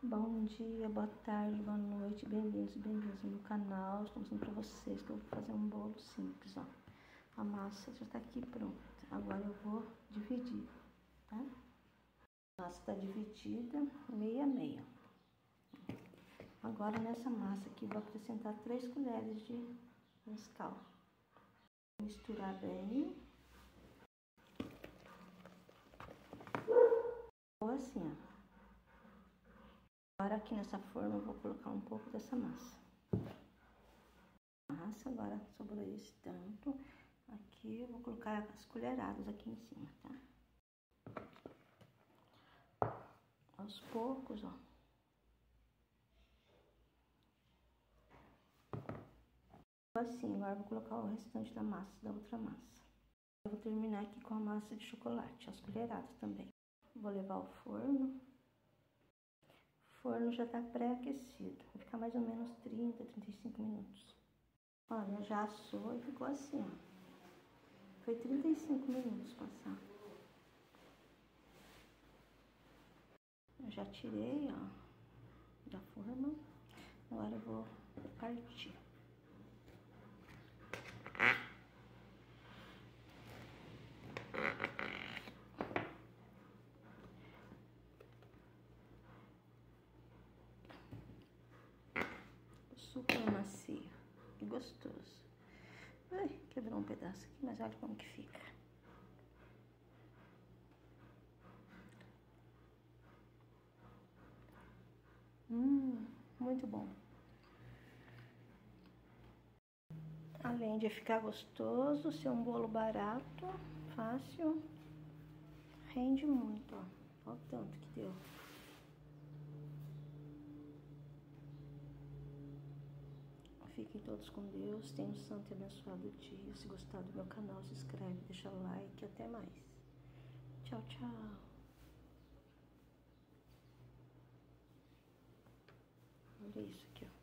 Bom dia, boa tarde, boa noite, bem-vindos e bem-vindas no meu canal. Estou mostrando para vocês que eu vou fazer um bolo simples, ó. A massa já tá aqui pronta. Agora eu vou dividir, tá? A massa tá dividida meia a meia. Agora nessa massa aqui vou acrescentar 3 colheres de Nescau. Misturar bem. Ou assim, ó. Agora aqui nessa forma eu vou colocar um pouco dessa massa. Agora sobrou esse tanto. Aqui eu vou colocar as colheradas aqui em cima, tá? Aos poucos, ó. Assim, agora eu vou colocar o restante da massa, da outra massa. Eu vou terminar aqui com a massa de chocolate, as colheradas também. Vou levar ao forno. O forno já tá pré-aquecido. Vai ficar mais ou menos 30, 35 minutos. Olha, já assou e ficou assim, ó. Foi 35 minutos passar. Eu já tirei, ó, da forma. Agora eu vou partir. Super macio e gostoso. Ai, quebrou um pedaço aqui, mas olha como que fica. Muito bom. Além de ficar gostoso, ser um bolo barato, fácil, rende muito, ó. Olha o tanto que deu. Fiquem todos com Deus, tenham um santo e abençoado dia. Se gostar do meu canal, se inscreve, deixa like, até mais. Tchau, tchau. Olha isso aqui, ó.